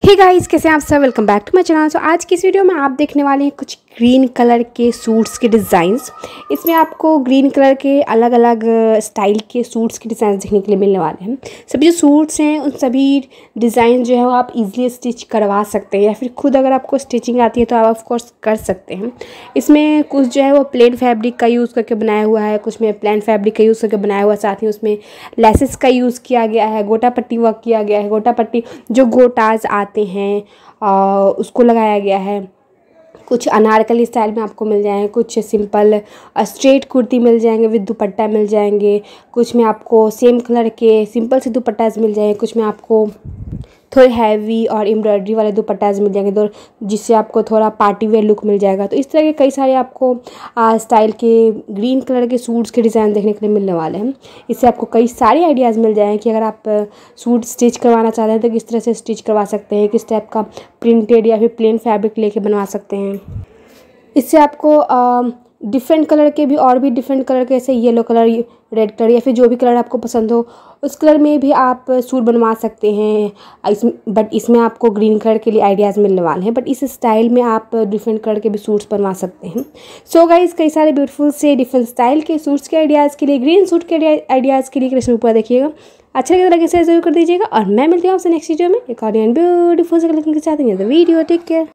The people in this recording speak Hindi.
हे गाइस, कैसे हैं आप सब। Welcome back to my channel. So आज की इस वीडियो में आप देखने वाले हैं कुछ ग्रीन कलर के सूट्स के डिज़ाइंस। इसमें आपको ग्रीन कलर के अलग अलग स्टाइल के सूट्स के डिज़ाइन देखने के लिए मिलने वाले हैं। सभी जो सूट्स हैं उन सभी डिज़ाइन जो है वो आप इजीली स्टिच करवा सकते हैं, या फिर खुद अगर आपको स्टिचिंग आती है तो आप ऑफकोर्स कर सकते हैं। इसमें कुछ जो है वो प्लेन फैब्रिक का यूज़ करके बनाया हुआ है, कुछ में प्लेन फैब्रिक का यूज़ करके बनाया हुआ है, साथ ही उसमें लेसेस का यूज़ किया गया है, गोटा पट्टी वर्क किया गया है। गोटा पट्टी जो गोटाज आते हैं उसको लगाया गया है। कुछ अनारकली स्टाइल में आपको मिल जाएंगे, कुछ सिंपल स्ट्रेट कुर्ती मिल जाएंगे, विद दुपट्टा मिल जाएंगे। कुछ में आपको सेम कलर के सिंपल से दुपट्टाज मिल जाएंगे, कुछ में आपको थोड़े हैवी और एम्ब्रॉयडरी वाले दुपट्टाज मिल जाएंगे, तो जिससे आपको थोड़ा पार्टी वेयर लुक मिल जाएगा। तो इस तरह के कई सारे आपको स्टाइल के ग्रीन कलर के सूट्स के डिज़ाइन देखने के लिए मिलने वाले हैं। इससे आपको कई सारे आइडियाज़ मिल जाएंगे कि अगर आप सूट स्टिच करवाना चाहते हैं तो किस तरह से स्टिच करवा सकते हैं, किस टाइप का प्रिंटेड या फिर प्लेन फैब्रिक लेके बनवा सकते हैं। इससे आपको डिफरेंट कलर के भी और भी डिफरेंट कलर के, जैसे येलो कलर, रेड कलर या फिर जो भी कलर आपको पसंद हो उस कलर में भी आप सूट बनवा सकते हैं। बट इसमें आपको ग्रीन कलर के लिए आइडियाज़ मिलने वाले हैं, बट इस स्टाइल में आप डिफरेंट कलर के भी सूट्स बनवा सकते हैं। सो गाइस, कई सारे ब्यूटीफुल से डिफरेंट स्टाइल के सूट्स के आइडियाज़ के लिए, ग्रीन सूट के आइडियाज़ के लिए कृष्ण ऊपर देखिएगा। अच्छा लगे तो शेयर जरूर कर दीजिएगा, और मैं मिलती हूँ आपसे नेक्स्ट वीडियो में एक और ब्यूटीफुल से कलेक्शन के साथ। Video take care.